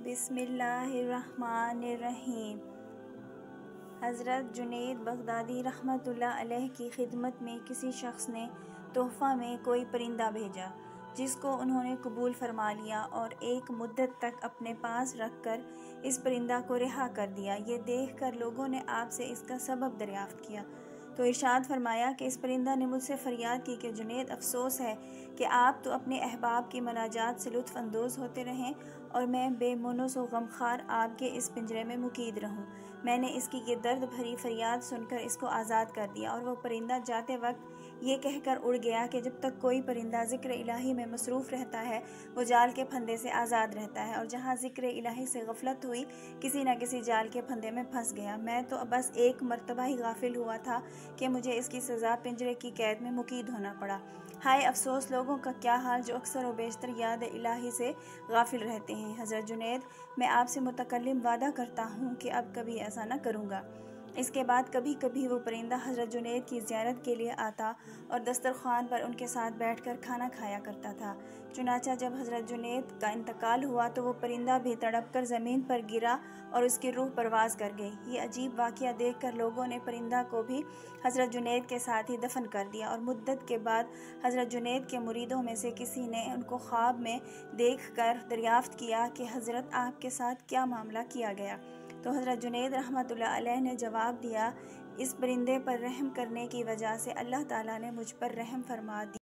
बिस्मिल्लाहिर्रहमानिर्रहीम। हज़रत जुनैद बगदादी रहमतुल्लाह अलैह की खिदमत में किसी शख्स ने तोहफ़ा में कोई परिंदा भेजा, जिसको उन्होंने कबूल फरमा लिया और एक मुद्दत तक अपने पास रख कर इस परिंदा को रिहा कर दिया। ये देख कर लोगों ने आपसे इसका सबब दरियाफ़्त किया तो इरशाद फरमाया कि इस परिंदा ने मुझसे फ़रियाद की कि जुनैद, अफसोस है कि आप तो अपने अहबाब की मनाजात से लुत्फ़ अंदोज़ होते रहें और मैं बेमुनस व गमखार आपके इस पिंजरे में मुकीद रहूं। मैंने इसकी ये दर्द भरी फरियाद सुनकर इसको आज़ाद कर दिया और वह परिंदा जाते वक्त ये कहकर उड़ गया कि जब तक कोई परिंदा ज़िक्र इलाही में मसरूफ़ रहता है वो जाल के फंदे से आज़ाद रहता है, और जहाँ ज़िक्र इलाही से गफलत हुई किसी न किसी जाल के फंदे में फंस गया। मैं तो बस एक मरतबा ही गाफिल हुआ था कि मुझे इसकी सज़ा पिंजरे की कैद में मुकीद होना पड़ा। हाय अफसोस लोगों का क्या हाल जो अक्सर व बेशतर याद इलाही से गाफिल रहते हैं। हज़रत जुनैद, मैं आपसे मुतकल्लिम वादा करता हूँ कि अब कभी ऐसा न करूँगा। इसके बाद कभी कभी वो परिंदा हज़रत जुनैद की ज़ियारत के लिए आता और दस्तरख़्वान पर उनके साथ बैठकर खाना खाया करता था। चुनाचा जब हज़रत जुनैद का इंतकाल हुआ तो वो परिंदा भी तड़प कर ज़मीन पर गिरा और उसकी रूह परवाज़ कर गई। ये अजीब वाक़या देख कर लोगों ने परिंदा को भी हज़रत जुनैद के साथ ही दफन कर दिया, और मुद्दत के बाद हज़रत जुनैद के मुरीदों में से किसी ने उनको ख्वाब में देख कर दरियाफ़्त किया कि हज़रत आपके साथ क्या मामला किया गया। तो हज़रत जुनैद रहमतुल्लाह अलैह ने जवाब दिया, इस परिंदे पर रहम करने की वजह से अल्लाह ताला ने मुझ पर रहम फरमा दिया।